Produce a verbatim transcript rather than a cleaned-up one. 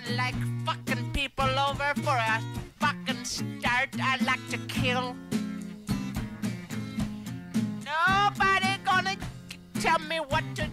I like fucking people over for a fucking start. I like to kill. Nobody gonna tell me what to